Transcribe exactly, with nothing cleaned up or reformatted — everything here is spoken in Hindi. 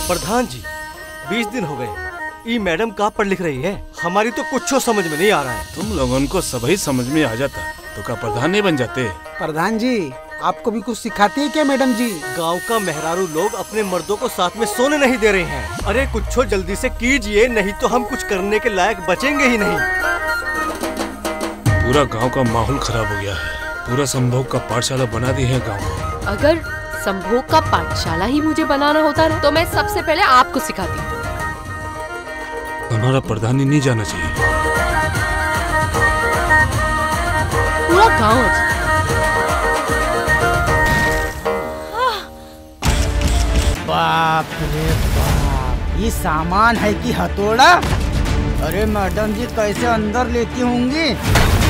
प्रधान जी, बीस दिन हो गए, ये मैडम कहाँ पर लिख रही है? हमारी तो कुछ समझ में नहीं आ रहा है। तुम लोगों को सभी समझ में आ जाता तो क्या प्रधान नहीं बन जाते? प्रधान जी, आपको भी कुछ सिखाती है क्या मैडम जी? गांव का मेहरारू लोग अपने मर्दों को साथ में सोने नहीं दे रहे हैं। अरे कुछ जल्दी से कीजिए, नहीं तो हम कुछ करने के लायक बचेंगे ही नहीं। पूरा गांव का माहौल खराब हो गया है। पूरा संभोग का पाठशाला बना दी है गांव को। अगर संभोग का पाठशाला ही मुझे बनाना होता ना, तो मैं सबसे पहले आपको सिखाती। हमारा प्रधान ही नहीं जाना चाहिए। पूरा गांव बाप रे बाप, ये सामान है कि हथौड़ा? अरे मैडम जी कैसे अंदर लेती होंगी?